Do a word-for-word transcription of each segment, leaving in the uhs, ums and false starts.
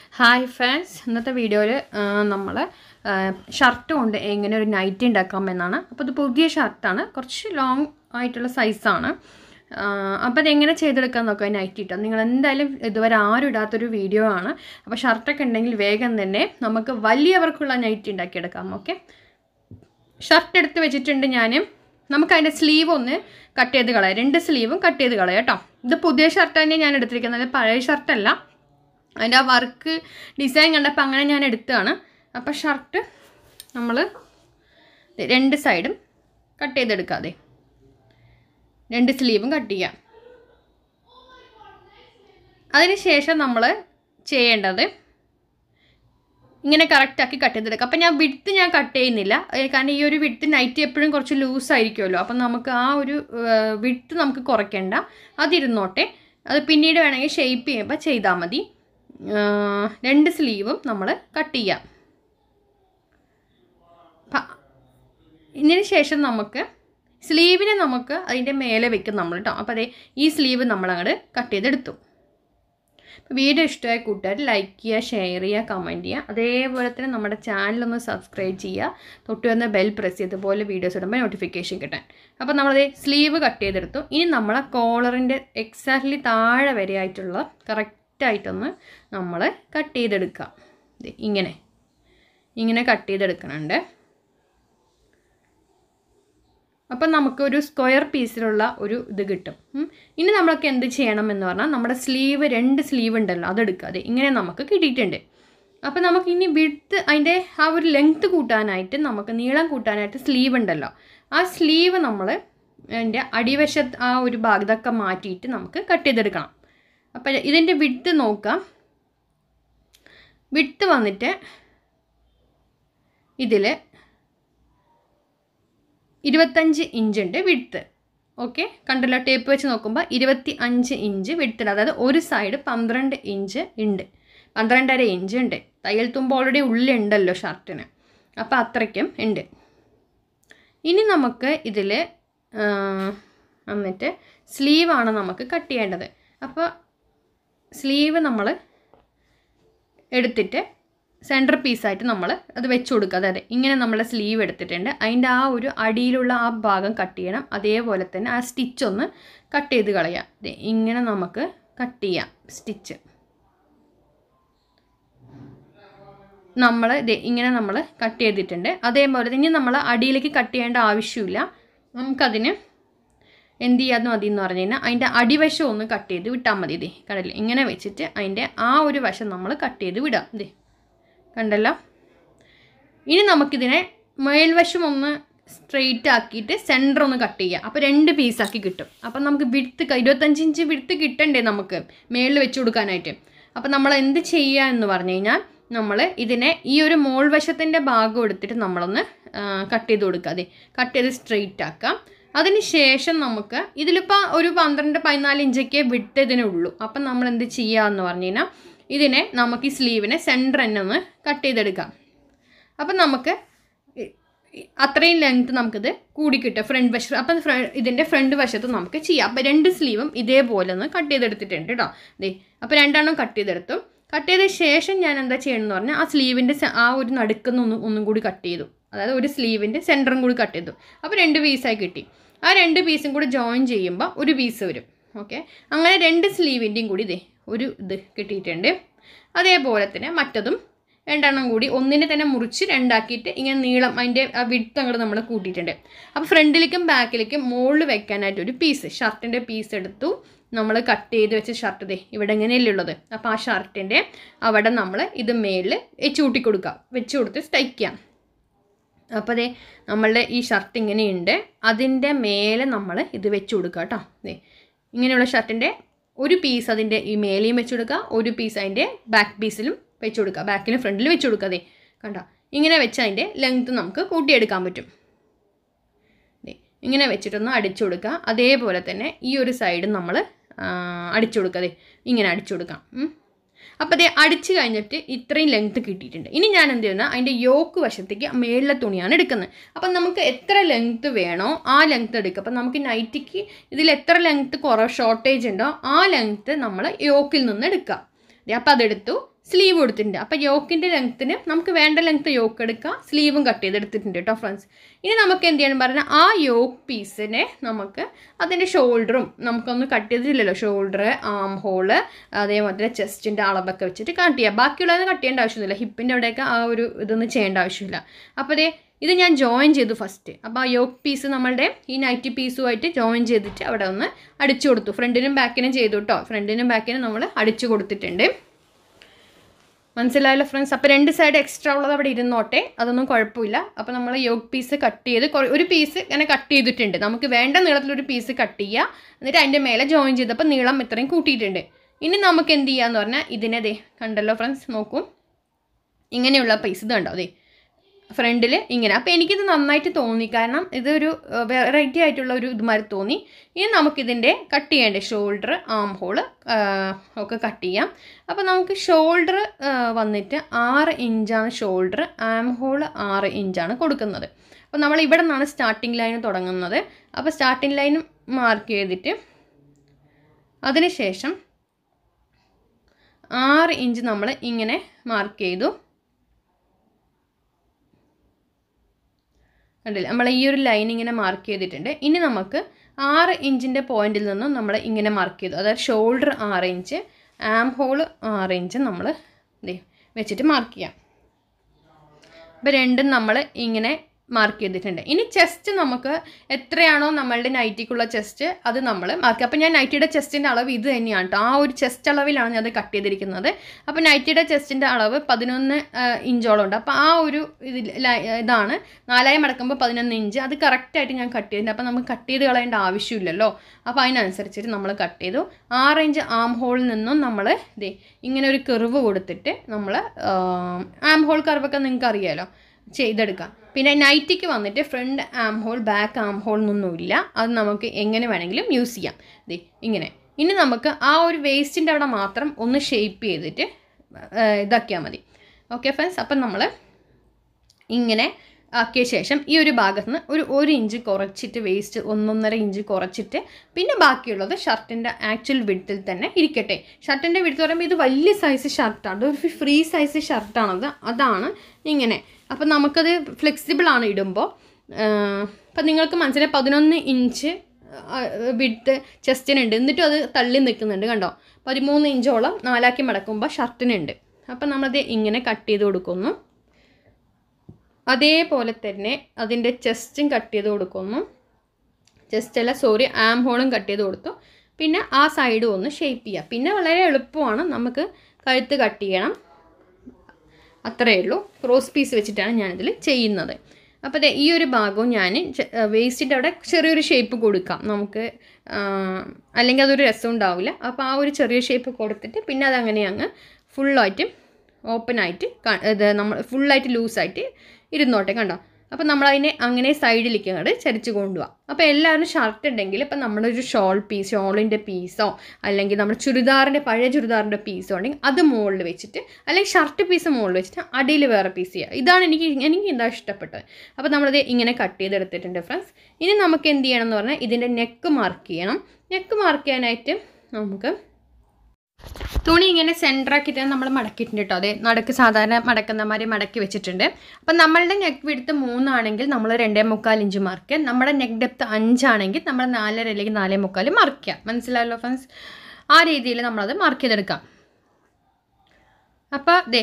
Hi friends, ഇന്നത്തെ വീഡിയോയിൽ നമ്മൾ ഷർട്ട് കൊണ്ട് എങ്ങനെ ഒരു നൈറ്റി ഉണ്ടാക്കാം എന്നാണ്. അപ്പോൾ ഇത് പുതിയ ഷർട്ടാണ്, കുറച്ച് ലോങ് ആയിട്ടുള്ള സൈസാണ്. അപ്പോൾ അതെങ്ങനെ ചെയ്തെടുക്കാൻ നോക്കാം നൈറ്റി ഇട്ടാൽ. നിങ്ങൾ എന്തായാലും ഇതുവരെ ആരും ഇടാത്തൊരു വീഡിയോ ആണ്. അപ്പോൾ ഷർട്ടൊക്കെ ഉണ്ടെങ്കിൽ വേഗം തന്നെ നമുക്ക് വലിയവർക്കുള്ള നൈറ്റി ഉണ്ടാക്കിയെടുക്കാം. ഓക്കെ, ഷർട്ട് എടുത്ത് വെച്ചിട്ടുണ്ട് ഞാൻ. നമുക്ക് അതിൻ്റെ സ്ലീവ് ഒന്ന് കട്ട് ചെയ്ത് കളയാം, രണ്ട് സ്ലീവും കട്ട് ചെയ്ത് കളയാം കേട്ടോ. ഇത് പുതിയ ഷർട്ട് തന്നെ ഞാൻ എടുത്തിരിക്കുന്നത്, പഴയ ഷർട്ടല്ല. അതിൻ്റെ ആ വർക്ക് ഡിസൈൻ കണ്ടപ്പോൾ അങ്ങനെ ഞാൻ എടുത്തതാണ്. അപ്പോൾ ഷർട്ട് നമ്മൾ രണ്ട് സൈഡും കട്ട് ചെയ്തെടുക്കാതെ രണ്ട് സ്ലീവും കട്ട് ചെയ്യാം. അതിന് ശേഷം നമ്മൾ ചെയ്യേണ്ടത് ഇങ്ങനെ കറക്റ്റാക്കി കട്ട് ചെയ്തെടുക്കുക. അപ്പം ഞാൻ വിഡ്ത്ത് ഞാൻ കട്ട് ചെയ്യുന്നില്ല, കാരണം ഈ ഒരു വിഡ്ത്ത് നൈറ്റി എപ്പോഴും കുറച്ച് ലൂസായിരിക്കുമല്ലോ. അപ്പം നമുക്ക് ആ ഒരു വിഡ്ത്ത് നമുക്ക് കുറയ്ക്കേണ്ട, അതിരുന്നോട്ടെ. അത് പിന്നീട് വേണമെങ്കിൽ ഷേപ്പ് ചെയ്യുമ്പോൾ ചെയ്താൽ മതി. രണ്ട് സ്ലീവും നമ്മൾ കട്ട് ചെയ്യാം. ഇതിന് ശേഷം നമുക്ക് സ്ലീവിനെ നമുക്ക് അതിൻ്റെ മേലെ വെക്കും നമ്മൾ കേട്ടോ. അപ്പോൾ അതേ ഈ സ്ലീവ് നമ്മളങ്ങോട്ട് കട്ട് ചെയ്തെടുത്തു. വീഡിയോ ഇഷ്ടമായ കൂട്ടുകാർ ലൈക്ക് ചെയ്യുക, ഷെയർ ചെയ്യുക, കമൻറ്റ് ചെയ്യുക. അതേപോലെ തന്നെ നമ്മുടെ ചാനലൊന്ന് സബ്സ്ക്രൈബ് ചെയ്യുക, തൊട്ട് വന്ന ബെൽ പ്രസ് ചെയ്തതുപോലെ വീഡിയോസ് ഇടുമ്പോൾ നോട്ടിഫിക്കേഷൻ കിട്ടാൻ. അപ്പോൾ നമ്മളത് സ്ലീവ് കട്ട് ചെയ്തെടുത്തു. ഇനി നമ്മളെ കോളറിൻ്റെ എക്സാക്ട്ലി താഴെ വരെ ആയിട്ടുള്ള കറക്റ്റ് ആയിട്ടൊന്ന് നമ്മൾ കട്ട് ചെയ്തെടുക്കുക. ഇങ്ങനെ ഇങ്ങനെ കട്ട് ചെയ്തെടുക്കണുണ്ട്. അപ്പം നമുക്കൊരു സ്ക്വയർ പീസിലുള്ള ഒരു ഇത് കിട്ടും. ഇനി നമ്മളൊക്കെ എന്ത് ചെയ്യണം എന്ന് പറഞ്ഞാൽ, നമ്മുടെ സ്ലീവ് രണ്ട് സ്ലീവ് ഉണ്ടല്ലോ, അതെടുക്കാതെ ഇങ്ങനെ നമുക്ക് കിട്ടിയിട്ടുണ്ട്. അപ്പം നമുക്ക് ഇനി വിഡ്ത്ത് അതിൻ്റെ ആ ഒരു ലെങ്ത്ത് കൂട്ടാനായിട്ട്, നമുക്ക് നീളം കൂട്ടാനായിട്ട് സ്ലീവ് ഉണ്ടല്ലോ, ആ സ്ലീവ് നമ്മൾ അതിൻ്റെ അടിവശത്ത് ആ ഒരു ഭാഗത്തൊക്കെ മാറ്റിയിട്ട് നമുക്ക് കട്ട് ചെയ്തെടുക്കണം. അപ്പം ഇതിൻ്റെ വിഡ്ത്ത് നോക്കാം. വിഡ്ത്ത് വന്നിട്ട് ഇതിൽ ഇരുപത്തഞ്ച് ഇഞ്ച് ഉണ്ട് വിഡ്ത്ത്. ഓക്കെ, കണ്ടല്ലോ, ടേപ്പ് വെച്ച് നോക്കുമ്പോൾ ഇരുപത്തി അഞ്ച് ഇഞ്ച് വിഡ്ത്തുണ്ട്. അതായത് ഒരു സൈഡ് പന്ത്രണ്ട് ഇഞ്ച് ഉണ്ട്, പന്ത്രണ്ടര ഇഞ്ച് ഉണ്ട്. തയ്യൽ തുമ്പ് ഓൾറെഡി ഉള്ളിലുണ്ടല്ലോ ഷർട്ടിന്, അപ്പോൾ അത്രയ്ക്കും ഉണ്ട്. ഇനി നമുക്ക് ഇതിൽ വന്നിട്ട് സ്ലീവാണ് നമുക്ക് കട്ട് ചെയ്യേണ്ടത്. അപ്പോൾ സ്ലീവ് നമ്മൾ എടുത്തിട്ട് സെൻറ്റർ പീസായിട്ട് നമ്മൾ അത് വെച്ച് കൊടുക്കുക. അതായത് ഇങ്ങനെ നമ്മൾ സ്ലീവ് എടുത്തിട്ടുണ്ട്, അതിൻ്റെ ആ ഒരു അടിയിലുള്ള ആ ഭാഗം കട്ട് ചെയ്യണം. അതേപോലെ തന്നെ ആ സ്റ്റിച്ച് ഒന്ന് കട്ട് ചെയ്ത് കളയാം. ഇങ്ങനെ നമുക്ക് കട്ട് ചെയ്യാം സ്റ്റിച്ച്. നമ്മൾ ഇങ്ങനെ നമ്മൾ കട്ട് ചെയ്തിട്ടുണ്ട്. അതേപോലെ ഇനി നമ്മൾ അടിയിലേക്ക് കട്ട് ചെയ്യേണ്ട ആവശ്യമില്ല. നമുക്കതിന് എന്ത് ചെയ്യാമെന്ന് മതി എന്ന് പറഞ്ഞു കഴിഞ്ഞാൽ, അതിൻ്റെ അടിവശം ഒന്ന് കട്ട് ചെയ്ത് വിട്ടാൽ മതി. ഇതേ കണ്ടല്ലേ, ഇങ്ങനെ വെച്ചിട്ട് അതിൻ്റെ ആ ഒരു വശം നമ്മൾ കട്ട് ചെയ്ത് വിടാം. ഇതേ കണ്ടല്ലോ. ഇനി നമുക്കിതിനെ മേൽവശം ഒന്ന് സ്ട്രെയിറ്റ് ആക്കിയിട്ട് സെൻറ്റർ ഒന്ന് കട്ട് ചെയ്യുക. അപ്പോൾ രണ്ട് പീസാക്കി കിട്ടും. അപ്പം നമുക്ക് വിഡ്ത്ത് ഇരുപത്തഞ്ച് ഇഞ്ച് വിഡ്ത്ത് കിട്ടണ്ടേ നമുക്ക് മേളിൽ വെച്ച് കൊടുക്കാനായിട്ട്. അപ്പം നമ്മൾ എന്ത് ചെയ്യുക എന്ന് പറഞ്ഞു കഴിഞ്ഞാൽ, നമ്മൾ ഇതിനെ ഈ ഒരു മോൾ വശത്തിൻ്റെ ഭാഗം എടുത്തിട്ട് നമ്മളൊന്ന് കട്ട് ചെയ്ത് കൊടുക്കുക. അതെ, കട്ട് ചെയ്ത് സ്ട്രെയിറ്റ് ആക്കാം. അതിന് ശേഷം നമുക്ക് ഇതിലിപ്പോൾ ഒരു പന്ത്രണ്ട് പതിനാല് ഇഞ്ചൊക്കെ വിട്ട് ഇതിനുള്ളൂ. അപ്പം നമ്മൾ എന്ത് ചെയ്യുക എന്ന് പറഞ്ഞു കഴിഞ്ഞാൽ, ഇതിനെ നമുക്ക് ഈ സ്ലീവിനെ സെൻറ്റർ തന്നെ ഒന്ന് കട്ട് ചെയ്തെടുക്കാം. അപ്പം നമുക്ക് അത്രയും ലെങ്ത്ത് നമുക്കിത് കൂടി കിട്ടും ഫ്രണ്ട് വശം. അപ്പം ഫ്ര ഇതിൻ്റെ ഫ്രണ്ട് വശത്ത് നമുക്ക് ചെയ്യാം. അപ്പം രണ്ട് സ്ലീവും ഇതേപോലെ ഒന്ന് കട്ട് ചെയ്തെടുത്തിട്ടുണ്ട് കേട്ടോ. ദേ അപ്പോൾ രണ്ടെണ്ണം കട്ട് ചെയ്തെടുത്തു. കട്ട് ചെയ്ത ശേഷം ഞാൻ എന്താ ചെയ്യണമെന്ന് പറഞ്ഞാൽ, ആ സ്ലീവിൻ്റെ ആ ഒരു നടുക്കുന്ന ഒന്നും ഒന്നും കൂടി കട്ട് ചെയ്തു. അതായത് ഒരു സ്ലീവിൻ്റെ സെൻറ്ററും കൂടി കട്ട് ചെയ്തു. അപ്പോൾ രണ്ട് പീസായി കിട്ടി. ആ രണ്ട് പീസും കൂടി ജോയിൻ ചെയ്യുമ്പോൾ ഒരു പീസ് വരും. ഓക്കെ, അങ്ങനെ രണ്ട് സ്ലീവിൻ്റെയും കൂടി ഇതേ ഒരു ഇത് കിട്ടിയിട്ടുണ്ട്. അതേപോലെ തന്നെ മറ്റതും രണ്ടെണ്ണം കൂടി ഒന്നിനെ തന്നെ മുറിച്ച് രണ്ടാക്കിയിട്ട് ഇങ്ങനെ നീളം അതിൻ്റെ ആ വിഡ്ത്ത് അങ്ങോട്ട് നമ്മൾ കൂട്ടിയിട്ടുണ്ട്. അപ്പോൾ ഫ്രണ്ടിലേക്കും ബാക്കിലേക്കും മുകളിൽ വെക്കാനായിട്ട് ഒരു പീസ്, ഷർട്ടിൻ്റെ പീസ് എടുത്തു. നമ്മൾ കട്ട് ചെയ്ത് വെച്ച ഷർട്ട് ദേ ഇവിടെ എങ്ങനെയല്ലേ ഉള്ളത്. അപ്പോൾ ആ ഷർട്ടിൻ്റെ അവിടെ നമ്മൾ ഇത് മേളിൽ വെച്ച് കൂട്ടി കൊടുക്കുക, വെച്ച് കൊടുത്ത് തയ്ക്കാം. അപ്പോൾ ദേ നമ്മളുടെ ഈ ഷർട്ട് ഇങ്ങനെയുണ്ട്, അതിൻ്റെ മേലെ നമ്മൾ ഇത് വെച്ച് കൊടുക്കുക കേട്ടോ. ദേ ഇങ്ങനെയുള്ള ഷർട്ടിൻ്റെ ഒരു പീസ് അതിൻ്റെ ഈ മേലെയും വെച്ച് കൊടുക്കുക, ഒരു പീസ് അതിൻ്റെ ബാക്ക് പീസിലും വെച്ച് കൊടുക്കുക, ബാക്കിലും ഫ്രണ്ടിലും വെച്ച് കൊടുക്കുക. ദേ കണ്ടോ, ഇങ്ങനെ വെച്ച് അതിൻ്റെ ലെങ്ത്ത് നമുക്ക് കൂട്ടിയെടുക്കാൻ പറ്റും. ദേ ഇങ്ങനെ വെച്ചിട്ടൊന്ന് അടിച്ചു കൊടുക്കുക. അതേപോലെ തന്നെ ഈ ഒരു സൈഡ് നമ്മൾ അടിച്ചു കൊടുക്കുക. ദേ ഇങ്ങനെ അടിച്ചു കൊടുക്കാം. അപ്പോൾ അതേ അടിച്ച് കഴിഞ്ഞിട്ട് ഇത്രയും ലെങ്ത്ത് കിട്ടിയിട്ടുണ്ട്. ഇനി ഞാൻ എന്ത് ചെയ്യുന്നത്, അതിൻ്റെ യോക്ക് വശത്തേക്ക് മേളിലെ തുണിയാണ് എടുക്കുന്നത്. അപ്പം നമുക്ക് എത്ര ലെങ്ത്ത് വേണോ ആ ലെങ്ത്ത് എടുക്കുക. അപ്പം നമുക്ക് നൈറ്റിക്ക് ഇതിൽ എത്ര ലെങ്ത്ത് കുറവ് ഷോർട്ടേജ് ഉണ്ടോ ആ ലെങ്ത്ത് നമ്മൾ യോക്കിൽ നിന്ന് എടുക്കുക. അപ്പോൾ അതെടുത്തു. സ്ലീവ് കൊടുത്തിട്ടുണ്ട്. അപ്പോൾ യോക്കിൻ്റെ ലെങ്ത്തിന് നമുക്ക് വേണ്ട ലെങ്ത്ത് യോക്ക് എടുക്കുക, സ്ലീവും കട്ട് ചെയ്തെടുത്തിട്ടുണ്ട് കേട്ടോ ഫ്രണ്ട്സ്. ഇനി നമുക്ക് എന്ത് ചെയ്യണം പറഞ്ഞാൽ ആ യോക്ക് പീസിനെ നമുക്ക് അതിൻ്റെ ഷോൾഡറും നമുക്കൊന്ന് കട്ട് ചെയ്തിട്ടില്ലല്ലോ, ഷോൾഡർ, ആം ഹോള്, അതേപോലെ ചെസ്റ്റിൻ്റെ അളവൊക്കെ വെച്ചിട്ട് കട്ട് ചെയ്യാം. ബാക്കിയുള്ളത് കട്ട് ചെയ്യേണ്ട ആവശ്യമൊന്നുമില്ല, ഹിപ്പിൻ്റെ അവിടെയൊക്കെ ആ ഒരു ഇതൊന്നും ചെയ്യേണ്ട ആവശ്യമില്ല. അപ്പോൾ അതേ ഇത് ഞാൻ ജോയിൻ ചെയ്തു ഫസ്റ്റ്. അപ്പോൾ ആ യോക്ക് പീസ് നമ്മളുടെ ഈ നൈറ്റി പീസുമായിട്ട് ജോയിൻ ചെയ്തിട്ട് അവിടെ ഒന്ന് അടിച്ചു കൊടുത്തു. ഫ്രണ്ടിനും ബാക്കിനും ചെയ്തു കേട്ടോ, ഫ്രണ്ടിനും ബാക്കിനും നമ്മൾ അടിച്ചു കൊടുത്തിട്ടുണ്ട്. മനസ്സിലായല്ലോ ഫ്രണ്ട്സ്. അപ്പോൾ രണ്ട് സൈഡ് എക്സ്ട്രാ ഉള്ളത് അവിടെ ഇരുന്നോട്ടെ, അതൊന്നും കുഴപ്പമില്ല. അപ്പോൾ നമ്മൾ യോക്ക് പീസ് കട്ട് ചെയ്ത് ഒരു പീസ് ഇങ്ങനെ കട്ട് ചെയ്തിട്ടുണ്ട്. നമുക്ക് വേണ്ട നീളത്തിലൊരു പീസ് കട്ട് ചെയ്യുക, എന്നിട്ട് അതിൻ്റെ മേലെ ജോയിൻ ചെയ്തപ്പോൾ നീളം ഇത്രയും കൂട്ടിയിട്ടുണ്ട്. ഇനി നമുക്ക് എന്ത് ചെയ്യാന്ന് പറഞ്ഞാൽ ഇതിനെ ദേ കണ്ടല്ലോ ഫ്രണ്ട്സ്, നോക്കൂ ഇങ്ങനെയുള്ള പീസ് ഇത് കണ്ടോ അതെ ഫ്രണ്ടിൽ ഇങ്ങനെ. അപ്പോൾ എനിക്കിത് നന്നായിട്ട് തോന്നി, കാരണം ഇതൊരു വെറൈറ്റി ആയിട്ടുള്ള ഒരു ഇതുമാതിരി തോന്നി. ഇനി നമുക്കിതിൻ്റെ കട്ട് ചെയ്യേണ്ടേ ഷോൾഡർ, ആം ഹോള് ഒക്കെ കട്ട് ചെയ്യാം. അപ്പോൾ നമുക്ക് ഷോൾഡർ വന്നിട്ട് ആറ് ഇഞ്ചാണ് ഷോൾഡർ, ആം ഹോള് ആറ് ഇഞ്ചാണ് കൊടുക്കുന്നത്. അപ്പോൾ നമ്മൾ ഇവിടെ നിന്നാണ് സ്റ്റാർട്ടിങ് ലൈൻ തുടങ്ങുന്നത്. അപ്പോൾ സ്റ്റാർട്ടിങ് ലൈൻ മാർക്ക് ചെയ്തിട്ട് അതിന് ശേഷം ആറ് ഇഞ്ച് നമ്മൾ ഇങ്ങനെ മാർക്ക് ചെയ്തു. കണ്ടില്ല, നമ്മൾ ഈ ഒരു ലൈൻ ഇങ്ങനെ മാർക്ക് ചെയ്തിട്ടുണ്ട്. ഇനി നമുക്ക് ആറ് ഇഞ്ചിൻ്റെ പോയിന്റിൽ നിന്നും നമ്മൾ ഇങ്ങനെ മാർക്ക് ചെയ്തു, അതായത് ഷോൾഡർ ആറ് ഇഞ്ച്, ആം ഹോൾ ആറ് ഇഞ്ച് നമ്മൾ വെച്ചിട്ട് മാർക്ക് ചെയ്യാം. അപ്പോൾ രണ്ടും നമ്മൾ ഇങ്ങനെ മാർക്ക് ചെയ്തിട്ടുണ്ട്. ഇനി ചെസ്റ്റ് നമുക്ക് എത്രയാണോ നമ്മളുടെ നൈറ്റിക്കുള്ള ചെസ്റ്റ് അത് നമ്മൾ മാർക്ക്. അപ്പോൾ ഞാൻ നൈറ്റിയുടെ ചെസ്റ്റിൻ്റെ അളവ് ഇത് തന്നെയാണ് കേട്ടോ, ആ ഒരു ചെസ്റ്റ് അളവിലാണ് ഞാൻ അത് കട്ട് ചെയ്തിരിക്കുന്നത്. അപ്പോൾ നൈറ്റിയുടെ ചെസ്റ്റിൻ്റെ അളവ് പതിനൊന്ന് ഇഞ്ചോളം ഉണ്ട്. അപ്പോൾ ആ ഒരു ഇതിൽ ഇതാണ് നാലായി മടക്കുമ്പോൾ പതിനൊന്ന് ഇഞ്ച്, അത് കറക്റ്റായിട്ട് ഞാൻ കട്ട് ചെയ്തിട്ടുണ്ട്. അപ്പോൾ നമുക്ക് കട്ട് ചെയ്ത് കളയേണ്ട ആവശ്യമില്ലല്ലോ, അപ്പോൾ അതിനനുസരിച്ചിട്ട് നമ്മൾ കട്ട് ചെയ്തു. ആറ് ഇഞ്ച് ആം ഹോളിൽ നിന്നും നമ്മൾ ഇതേ ഇങ്ങനെ ഒരു കർവ് കൊടുത്തിട്ട് നമ്മൾ ആം ഹോൾ കർവൊക്കെ നിങ്ങൾക്ക് അറിയാമല്ലോ ചെയ്തെടുക്കാം. പിന്നെ നൈറ്റിക്ക് വന്നിട്ട് front arm hole back arm hole എന്നൊന്നുമില്ല, അത് നമുക്ക് എങ്ങനെ വേണമെങ്കിലും യൂസ് ചെയ്യാം. ദേ ഇങ്ങനെ. ഇനി നമുക്ക് ആ ഒരു വേസ്റ്റിൻ്റെ അവിടെ മാത്രം ഒന്ന് ഷേപ്പ് ചെയ്തിട്ട് ഇതാക്കിയാൽ മതി. ഓക്കെ ഫ്രണ്ട്സ്, അപ്പം നമ്മൾ ഇങ്ങനെ ആക്കിയ ശേഷം ഈ ഒരു ഭാഗത്ത് നിന്ന് ഒരു ഒരു ഇഞ്ച് കുറച്ചിട്ട് വേസ്റ്റ് ഒന്നൊന്നര ഇഞ്ച് കുറച്ചിട്ട് പിന്നെ ബാക്കിയുള്ളത് ഷർട്ടിൻ്റെ ആക്ച്വൽ വിഡ്ത്തിൽ തന്നെ ഇരിക്കട്ടെ. ഷർട്ടിൻ്റെ വിഡ്ത്ത് പറയുമ്പോൾ ഇത് വലിയ സൈസ് ഷർട്ടാണ്, ഒരു ഫ്രീ സൈസ് ഷർട്ടാണത്, അതാണ് ഇങ്ങനെ. അപ്പം നമുക്കത് ഫ്ലെക്സിബിളാണ് ഇടുമ്പോൾ. അപ്പം നിങ്ങൾക്ക് മനസ്സിലായി പതിനൊന്ന് ഇഞ്ച് വിഡ്ത്ത് ചെസ്റ്റിനുണ്ട്, എന്നിട്ടും അത് തള്ളി നിൽക്കുന്നുണ്ട് കണ്ടോ. പതിമൂന്ന് ഇഞ്ചോളം നാലാക്കി മടക്കുമ്പോൾ ഷർട്ടിനുണ്ട്. അപ്പം നമ്മളത് ഇങ്ങനെ കട്ട് ചെയ്ത് കൊടുക്കുന്നു. അതേപോലെ തന്നെ അതിൻ്റെ ചെസ്റ്റും കട്ട് ചെയ്ത് കൊടുക്കുന്നു. ചെസ്റ്റല്ല സോറി ആം ഹോളും കട്ട് ചെയ്ത് കൊടുത്തു. പിന്നെ ആ സൈഡും ഒന്ന് ഷേപ്പ് ചെയ്യുക. പിന്നെ വളരെ എളുപ്പമാണ്, നമുക്ക് കഴുത്ത് കട്ട് ചെയ്യണം, അത്രയേ ഉള്ളൂ. ക്രോസ് പീസ് വെച്ചിട്ടാണ് ഞാനിതിൽ ചെയ്യുന്നത്. അപ്പോൾ അതെ ഈ ഒരു ഭാഗവും ഞാൻ വേസ്റ്റിൻ്റെ അവിടെ ചെറിയൊരു ഷേപ്പ് കൊടുക്കാം നമുക്ക്, അല്ലെങ്കിൽ അതൊരു രസം ഉണ്ടാവില്ല. അപ്പോൾ ആ ഒരു ചെറിയ ഷേപ്പ് കൊടുത്തിട്ട് പിന്നെ അതങ്ങനെ അങ്ങ് ഫുള്ളായിട്ട് ഓപ്പണായിട്ട് ഇത് നമ്മൾ ഫുള്ളായിട്ട് ലൂസായിട്ട് ഇരുന്നോട്ടെ കണ്ടോ. അപ്പോൾ നമ്മളതിനെ അങ്ങനെ സൈഡിലേക്ക് അങ്ങോട്ട് ചരിച്ച് കൊണ്ടുപോകാം. അപ്പോൾ എല്ലാവരും ഷർട്ട് ഉണ്ടെങ്കിൽ ഇപ്പം നമ്മളൊരു ഷോൾ പീസ് ഷോളിൻ്റെ പീസോ അല്ലെങ്കിൽ നമ്മുടെ ചുരിദാറിൻ്റെ പഴയ ചുരിദാറിൻ്റെ പീസോ ഉണ്ടെങ്കിൽ അത് മുകളിൽ വെച്ചിട്ട്, അല്ലെങ്കിൽ ഷർട്ട് പീസ് മുകളിൽ വെച്ചിട്ട് അടിയിൽ വേറെ പീസ് ചെയ്യുക. ഇതാണ് എനിക്ക് എനിക്ക് എന്താ ഇഷ്ടപ്പെട്ടത്. അപ്പോൾ നമ്മളത് ഇങ്ങനെ കട്ട് ചെയ്തെടുത്തിട്ടുണ്ട് ഫ്രണ്ട്സ്. ഇനി നമുക്ക് എന്ത് ചെയ്യണം എന്ന് പറഞ്ഞാൽ ഇതിൻ്റെ നെക്ക് മാർക്ക് ചെയ്യണം. നെക്ക് മാർക്ക് ചെയ്യാനായിട്ട് നമുക്ക് തുണി ഇങ്ങനെ സെൻറ്ററാക്കിയിട്ട് നമ്മൾ മടക്കിയിട്ടുണ്ട് കേട്ടോ. അതെ നടക്ക് സാധാരണ മടക്കുന്നമാതിരി മടക്കി വെച്ചിട്ടുണ്ട്. അപ്പം നമ്മളുടെ നെക്ക് വിഡ്ത്ത് മൂന്നാണെങ്കിൽ നമ്മൾ രണ്ടേ മുക്കാൽ ഇഞ്ച് മാർക്ക് ചെയ്യാം. നമ്മുടെ നെക്ക് ഡെപ്ത്ത് അഞ്ചാണെങ്കിൽ നമ്മൾ നാലര അല്ലെങ്കിൽ നാലേ മുക്കാൽ മാർക്ക് ചെയ്യാം. മനസ്സിലായല്ലോ ഫ്രണ്ട്സ്, ആ രീതിയിൽ നമ്മളത് മാർക്ക് ചെയ്തെടുക്കാം. അപ്പോൾ ദേ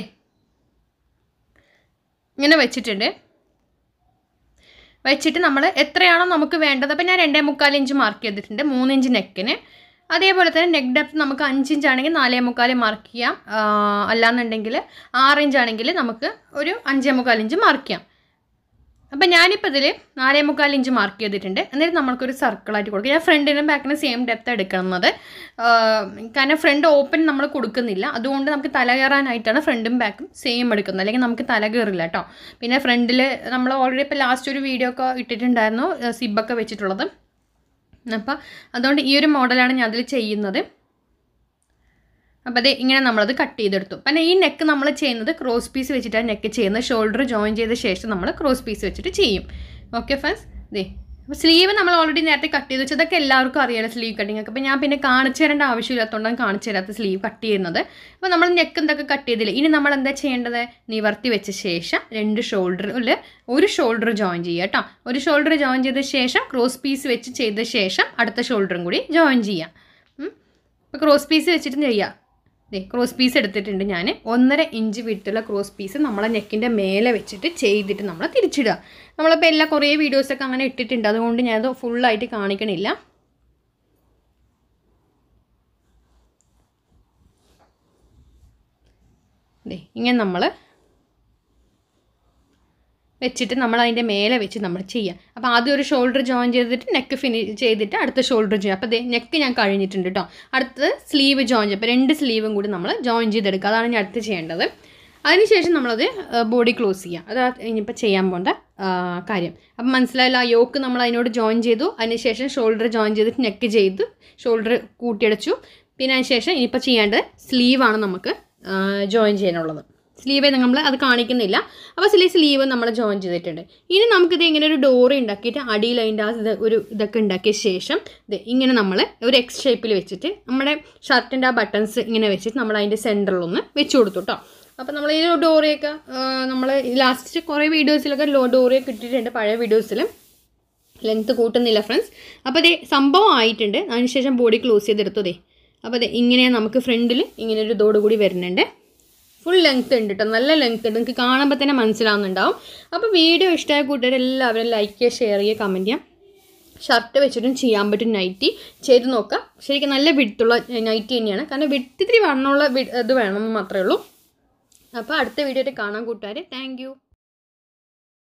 ഇങ്ങനെ വെച്ചിട്ടുണ്ട്. വെച്ചിട്ട് നമ്മൾ എത്രയാണോ നമുക്ക് വേണ്ടത്, അപ്പോൾ ഞാൻ രണ്ടേ മുക്കാൽ ഇഞ്ച് മാർക്ക് ചെയ്തിട്ടുണ്ട് മൂന്നിഞ്ച് നെക്കിന്. അതേപോലെ തന്നെ നെക്ക് ഡെപ്ത്ത് നമുക്ക് അഞ്ചിഞ്ചാണെങ്കിൽ നാലേ മുക്കാൽ മാർക്ക് ചെയ്യാം, അല്ലാന്നുണ്ടെങ്കിൽ ആറിഞ്ചാണെങ്കിൽ നമുക്ക് ഒരു അഞ്ചേ മുക്കാൽ ഇഞ്ച് മാർക്ക് ചെയ്യാം. അപ്പം ഞാനിപ്പോൾ ഇതിൽ നാലേ മുക്കാൽ ഇഞ്ച് മാർക്ക് ചെയ്തിട്ടുണ്ട്. എന്നിട്ട് നമ്മൾക്കൊരു സർക്കിളായിട്ട് കൊടുക്കുക. ഞാൻ ഫ്രണ്ടിനും ബാക്കിനും സെയിം ഡെപ്ത്ത് എടുക്കുന്നത്, കാരണം ഫ്രണ്ട് ഓപ്പൺ നമ്മൾ കൊടുക്കുന്നില്ല, അതുകൊണ്ട് നമുക്ക് തല കയറാനായിട്ടാണ് ഫ്രണ്ടും ബാക്കും സെയിം എടുക്കുന്നത്, അല്ലെങ്കിൽ നമുക്ക് തല കയറില്ല കേട്ടോ. പിന്നെ ഫ്രണ്ടിൽ നമ്മൾ ഓൾറെഡി ഇപ്പോൾ ലാസ്റ്റ് ഒരു വീഡിയോ ഒക്കെ ഇട്ടിട്ടുണ്ടായിരുന്നു സിബൊക്കെ വെച്ചിട്ടുള്ളത്. അപ്പോൾ അതുകൊണ്ട് ഈ ഒരു മോഡലാണ് ഞാൻ അതിൽ ചെയ്യുന്നത്. അപ്പോൾ അത് ഇങ്ങനെ നമ്മളത് കട്ട് ചെയ്തെടുത്തു. പിന്നെ ഈ നെക്ക് നമ്മൾ ചെയ്യുന്നത് ക്രോസ് പീസ് വെച്ചിട്ടാണ് നെക്ക് ചെയ്യുന്നത്. ഷോൾഡർ ജോയിൻ ചെയ്ത ശേഷം നമ്മൾ ക്രോസ് പീസ് വെച്ചിട്ട് ചെയ്യും. ഓക്കെ ഫ്രണ്ട്സ്, ദേ അപ്പോൾ സ്ലീവ് നമ്മൾ ഓൾറെഡി നേരത്തെ കട്ട് ചെയ്ത് വെച്ചതൊക്കെ എല്ലാവർക്കും അറിയാലോ സ്ലീവ് കട്ടിങ് ഒക്കെ. അപ്പോൾ ഞാൻ പിന്നെ കാണിച്ചു തരേണ്ട ആവശ്യമില്ലാത്തതുകൊണ്ടാണ് കാണിച്ചു തരാത്ത സ്ലീവ് കട്ട് ചെയ്യുന്നത്. അപ്പോൾ നമ്മൾ നെക്ക് എന്തൊക്കെ കട്ട് ചെയ്തില്ല. ഇനി നമ്മൾ എന്താ ചെയ്യേണ്ടത്? നിവർത്തി വെച്ച ശേഷം രണ്ട് ഷോൾഡറിൽ ഒരു ഷോൾഡർ ജോയിൻ ചെയ്യുക കേട്ടോ. ഒരു ഷോൾഡർ ജോയിൻ ചെയ്ത ശേഷം ക്രോസ് പീസ് വെച്ച് ചെയ്ത ശേഷം അടുത്ത ഷോൾഡറും കൂടി ജോയിൻ ചെയ്യാം. അപ്പോൾ ക്രോസ് പീസ് വെച്ചിട്ട് ചെയ്യാം. ക്രോസ് പീസ് എടുത്തിട്ടുണ്ട് ഞാൻ. ഒന്നര ഇഞ്ച് വിട്ടുള്ള ക്രോസ് പീസ് നമ്മളെ നെക്കിൻ്റെ മേലെ വെച്ചിട്ട് ചെയ്തിട്ട് നമ്മൾ തിരിച്ചിടുക. നമ്മളിപ്പോൾ എല്ലാ കുറേ വീഡിയോസൊക്കെ അങ്ങനെ ഇട്ടിട്ടുണ്ട്, അതുകൊണ്ട് ഞാനത് ഫുള്ളായിട്ട് കാണിക്കണില്ല. ഇങ്ങനെ നമ്മൾ വെച്ചിട്ട് നമ്മൾ അതിൻ്റെ മേലെ വെച്ച് നമ്മൾ ചെയ്യുക. അപ്പോൾ ആദ്യം ഒരു ഷോൾഡർ ജോയിൻ ചെയ്തിട്ട് നെക്ക് ഫിനിഷ് ചെയ്തിട്ട് അടുത്ത ഷോൾഡർ ചെയ്യുക. അപ്പോൾ നെക്ക് ഞാൻ കഴിഞ്ഞിട്ടുണ്ട് കേട്ടോ. അടുത്തത് സ്ലീവ് ജോയിൻ ചെയ്യുക. അപ്പോൾ രണ്ട് സ്ലീവും കൂടി നമ്മൾ ജോയിൻ ചെയ്തെടുക്കുക. അതാണ് ഞാൻ അടുത്ത് ചെയ്യേണ്ടത്. അതിനുശേഷം നമ്മളത് ബോഡി ക്ലോസ് ചെയ്യുക. അതാണ് ഇനിയിപ്പോൾ ചെയ്യാൻ പോകേണ്ട കാര്യം. അപ്പം മനസ്സിലായില്ല, ആ യോക്ക് നമ്മൾ അതിനോട് ജോയിൻ ചെയ്തു. അതിനുശേഷം ഷോൾഡർ ജോയിൻ ചെയ്തിട്ട് നെക്ക് ചെയ്തു, ഷോൾഡർ കൂട്ടിയടച്ചു. പിന്നെ അതിന് ശേഷം ഇനിയിപ്പോൾ ചെയ്യേണ്ടത് സ്ലീവാണ് നമുക്ക് ജോയിൻ ചെയ്യാനുള്ളത്. സ്ലീവ് നമ്മൾ അത് കാണിക്കുന്നില്ല. അപ്പോൾ സ്ലീവ് സ്ലീവ് നമ്മൾ ജോയിൻ ചെയ്തിട്ടുണ്ട്. ഇനി നമുക്കിത് ഇങ്ങനെ ഒരു ഡോറി ഉണ്ടാക്കിയിട്ട് അടിയിൽ അതിൻ്റെ ആ ഇത് ഒരു ഇതൊക്കെ ഉണ്ടാക്കിയ ശേഷം ഇത് ഇങ്ങനെ നമ്മൾ ഒരു എക്സ് ഷേപ്പിൽ വെച്ചിട്ട് നമ്മുടെ ഷർട്ടിൻ്റെ ആ ബട്ടൺസ് ഇങ്ങനെ വെച്ചിട്ട് നമ്മൾ അതിൻ്റെ സെൻറ്ററിലൊന്ന് വെച്ച് കൊടുത്തു കേട്ടോ. അപ്പോൾ നമ്മൾ ഈ ഡോറിയൊക്കെ നമ്മൾ ലാസ്റ്റ് കുറേ വീഡിയോസിലൊക്കെ ലോ ഡോറിയൊക്കെ ഇട്ടിട്ടുണ്ട് പഴയ വീഡിയോസിൽ. ലെങ്ത്ത് കൂട്ടുന്നില്ല ഫ്രണ്ട്സ്. അപ്പോൾ അതേ സംഭവം ആയിട്ടുണ്ട്. അതിനുശേഷം ബോഡി ക്ലോസ് ചെയ്തെടുത്തതേ. അപ്പോൾ അതെ ഇങ്ങനെ നമുക്ക് ഫ്രണ്ടിൽ ഇങ്ങനെ ഒരു ഇതോട് കൂടി വരുന്നുണ്ട്. ഫുൾ ലെങ്ത് ഉണ്ട് കേട്ടോ, നല്ല ലെങ്ത് ഉണ്ട്, നിങ്ങൾക്ക് കാണുമ്പോൾ തന്നെ മനസ്സിലാവുന്നുണ്ടാവും. അപ്പോൾ വീഡിയോ ഇഷ്ടമായ കൂട്ടുകാരെല്ലാവരും ലൈക്ക് ചെയ്യുക, ഷെയർ ചെയ്യുക, കമൻറ്റ് ചെയ്യാം. ഷർട്ട് വെച്ചിട്ടും ചെയ്യാൻ പറ്റും നൈറ്റി ചെയ്ത് നോക്കാം. ശരിക്കും നല്ല വിഡ്ത്തുള്ള നൈറ്റി തന്നെയാണ്. കാരണം വിഡ്ത്ത് ഇത്തിരി വണ്ണമുള്ള ഇത് വേണമെന്ന് മാത്രമേ ഉള്ളൂ. അപ്പോൾ അടുത്ത വീഡിയോയിൽ കാണാൻ കൂട്ടുകാരെ. Thank U.